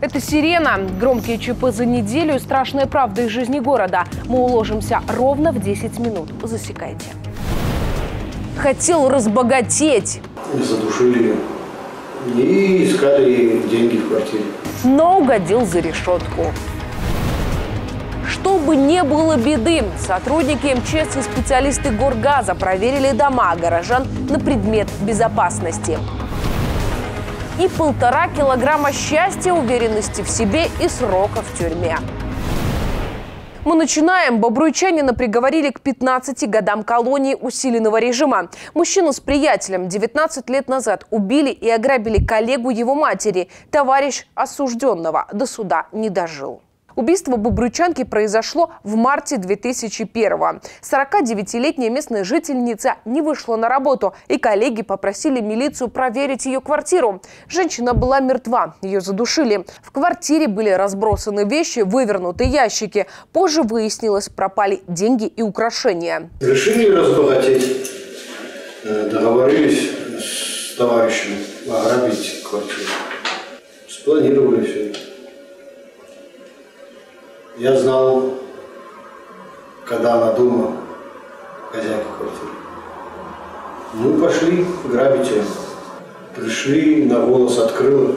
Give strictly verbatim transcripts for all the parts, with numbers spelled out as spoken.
Это «Сирена». Громкие ЧП за неделю и страшная правда из жизни города. Мы уложимся ровно в десять минут. Засекайте. Хотел разбогатеть. Задушили и искали деньги в квартире. Но угодил за решетку. Чтобы не было беды, сотрудники эм че эс и специалисты Горгаза проверили дома горожан на предмет безопасности. И полтора килограмма счастья, уверенности в себе и срока в тюрьме. Мы начинаем. Бобруйчанина приговорили к пятнадцати годам колонии усиленного режима. Мужчину с приятелем девятнадцать лет назад убили и ограбили коллегу его матери. Товарищ осужденного до суда не дожил. Убийство бобруйчанки произошло в марте две тысячи первого. сорокадевятилетняя местная жительница не вышла на работу, и коллеги попросили милицию проверить ее квартиру. Женщина была мертва, ее задушили. В квартире были разбросаны вещи, вывернуты ящики. Позже выяснилось, пропали деньги и украшения. Решили разбогатеть, договорились с товарищем ограбить квартиру. Спланировали все это. Я знал, когда она дома, хозяйка квартиры. Мы пошли грабить ее. Пришли, на голос открыла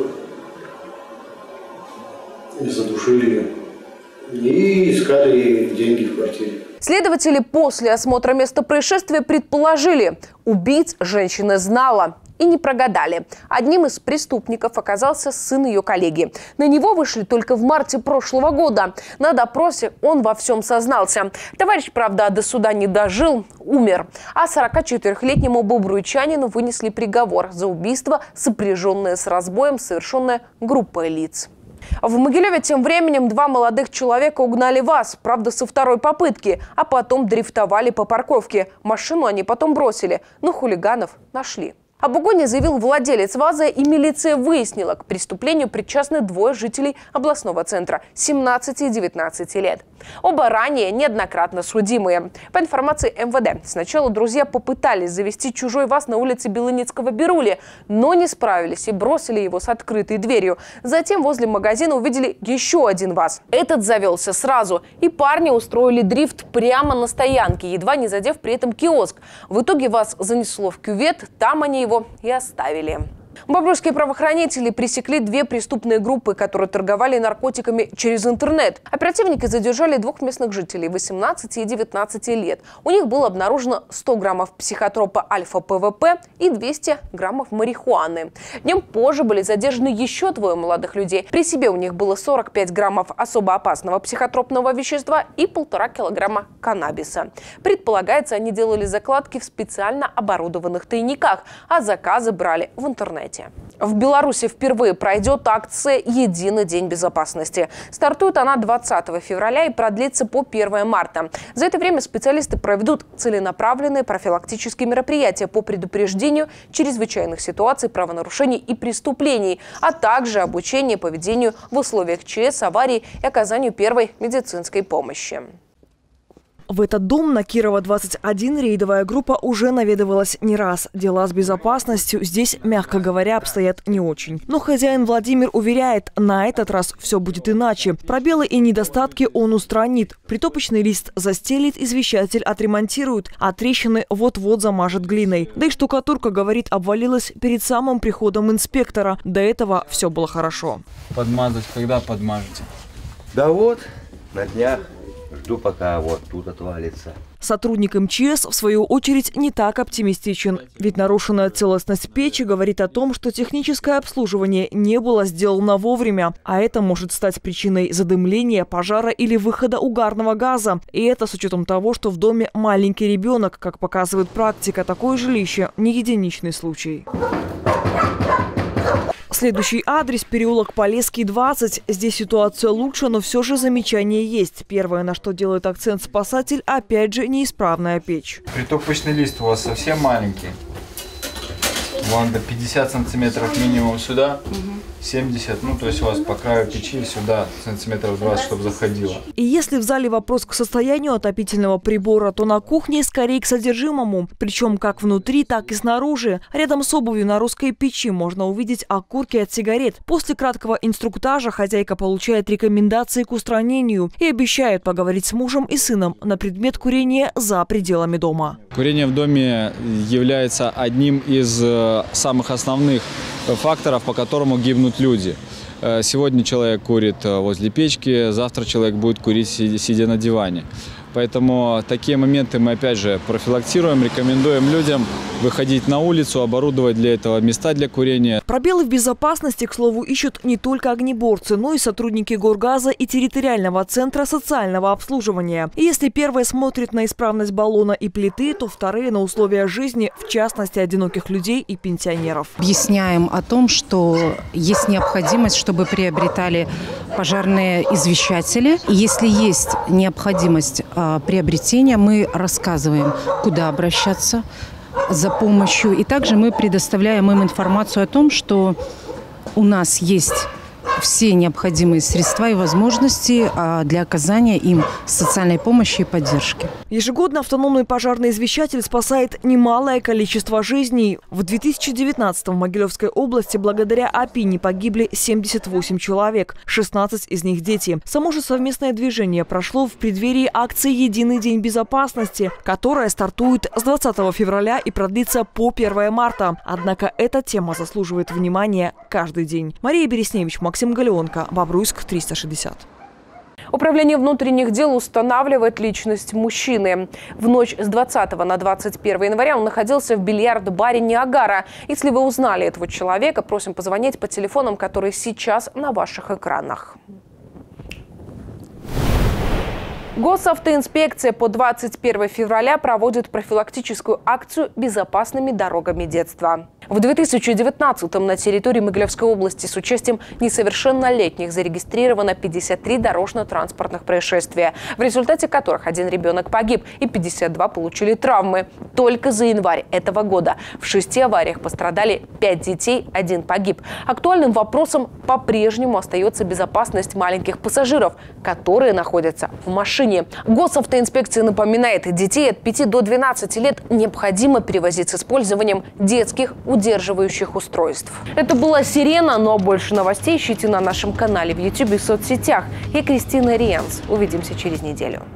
и задушили ее. И искали деньги в квартире. Следователи после осмотра места происшествия предположили, убийц женщина знала. И не прогадали. Одним из преступников оказался сын ее коллеги. На него вышли только в марте прошлого года. На допросе он во всем сознался. Товарищ, правда, до суда не дожил, умер. А сорокачетырёхлетнему бобруйчанину вынесли приговор за убийство, сопряженное с разбоем, совершенное группой лиц. В Могилеве тем временем два молодых человека угнали ВАЗ, правда, со второй попытки, а потом дрифтовали по парковке. Машину они потом бросили, но хулиганов нашли. Об угоне заявил владелец ВАЗа, и милиция выяснила, к преступлению причастны двое жителей областного центра – семнадцати и девятнадцати лет. Оба ранее неоднократно судимые. По информации эм вэ дэ, сначала друзья попытались завести чужой ВАЗ на улице Белыницкого-Бирули, но не справились и бросили его с открытой дверью. Затем возле магазина увидели еще один ВАЗ. Этот завелся сразу, и парни устроили дрифт прямо на стоянке, едва не задев при этом киоск. В итоге ВАЗ занесло в кювет, там они его и оставили. Бобруйские правоохранители пресекли две преступные группы, которые торговали наркотиками через интернет. Оперативники задержали двух местных жителей восемнадцати и девятнадцати лет. У них было обнаружено сто граммов психотропа альфа-пэ вэ пэ и двести граммов марихуаны. Днем позже были задержаны еще двое молодых людей. При себе у них было сорок пять граммов особо опасного психотропного вещества и полтора килограмма каннабиса. Предполагается, они делали закладки в специально оборудованных тайниках, а заказы брали в интернете. В Беларуси впервые пройдет акция «Единый день безопасности». Стартует она двадцатого февраля и продлится по первое марта. За это время специалисты проведут целенаправленные профилактические мероприятия по предупреждению чрезвычайных ситуаций, правонарушений и преступлений, а также обучение поведению в условиях ЧС, аварий и оказанию первой медицинской помощи. В этот дом на Кирова двадцать один рейдовая группа уже наведывалась не раз. Дела с безопасностью здесь, мягко говоря, обстоят не очень. Но хозяин Владимир уверяет, на этот раз все будет иначе. Пробелы и недостатки он устранит. Притопочный лист застелит, извещатель отремонтирует, а трещины вот-вот замажет глиной. Да и штукатурка, говорит, обвалилась перед самым приходом инспектора. До этого все было хорошо. Подмазать когда подмажете? Да вот, на днях. Жду, пока вот тут отвалится. Сотрудник эм че эс, в свою очередь, не так оптимистичен. Ведь нарушенная целостность печи говорит о том, что техническое обслуживание не было сделано вовремя. А это может стать причиной задымления, пожара или выхода угарного газа. И это с учетом того, что в доме маленький ребенок. Как показывает практика, такое жилище – не единичный случай. Следующий адрес – переулок Полесский, двадцать. Здесь ситуация лучше, но все же замечания есть. Первое, на что делает акцент спасатель – опять же неисправная печь. Притопочный лист у вас совсем маленький. Вон до пятидесяти сантиметров минимум сюда. Угу. семьдесят, ну то есть у вас по краю печи сюда сантиметров двадцать, чтобы заходило. И если в зале вопрос к состоянию отопительного прибора, то на кухне скорее к содержимому. Причем как внутри, так и снаружи. Рядом с обувью на русской печи можно увидеть окурки от сигарет. После краткого инструктажа хозяйка получает рекомендации к устранению и обещает поговорить с мужем и сыном на предмет курения за пределами дома. Курение в доме является одним из самых основных факторов, по которому гибнут люди. Сегодня человек курит возле печки, завтра человек будет курить, сидя на диване. Поэтому такие моменты мы опять же профилактируем, рекомендуем людям выходить на улицу, оборудовать для этого места для курения. Пробелы в безопасности, к слову, ищут не только огнеборцы, но и сотрудники Горгаза и территориального центра социального обслуживания. И если первые смотрят на исправность баллона и плиты, то вторые на условия жизни, в частности, одиноких людей и пенсионеров. Объясняем о том, что есть необходимость, чтобы приобретали пожарные извещатели. И если есть необходимость приобретения, мы рассказываем, куда обращаться за помощью. И также мы предоставляем им информацию о том, что у нас есть все необходимые средства и возможности для оказания им социальной помощи и поддержки. Ежегодно автономный пожарный извещатель спасает немалое количество жизней. В две тысячи девятнадцатом в Могилевской области благодаря АПИ погибли семьдесят восемь человек, шестнадцать из них дети. Само же совместное движение прошло в преддверии акции «Единый день безопасности», которая стартует с двадцатого февраля и продлится по первое марта. Однако эта тема заслуживает внимания каждый день. Мария Бересневич, Максим Галеонко, Бобруйск, триста шестьдесят. Управление внутренних дел устанавливает личность мужчины. В ночь с двадцатого на двадцать первое января он находился в бильярд-баре «Ниагара». Если вы узнали этого человека, просим позвонить по телефонам, которые сейчас на ваших экранах. Госавтоинспекция по двадцать первое февраля проводит профилактическую акцию «Безопасными дорогами детства». В две тысячи девятнадцатом на территории Могилевской области с участием несовершеннолетних зарегистрировано пятьдесят три дорожно-транспортных происшествия, в результате которых один ребенок погиб и пятьдесят два получили травмы. Только за январь этого года в шести авариях пострадали пять детей, один погиб. Актуальным вопросом по-прежнему остается безопасность маленьких пассажиров, которые находятся в машине. Госавтоинспекция напоминает, детей от пяти до двенадцати лет необходимо перевозить с использованием детских удерживающих устройств. Это была «Сирена», но больше новостей ищите на нашем канале в ютубе и соцсетях. Я Кристина Риенс. Увидимся через неделю.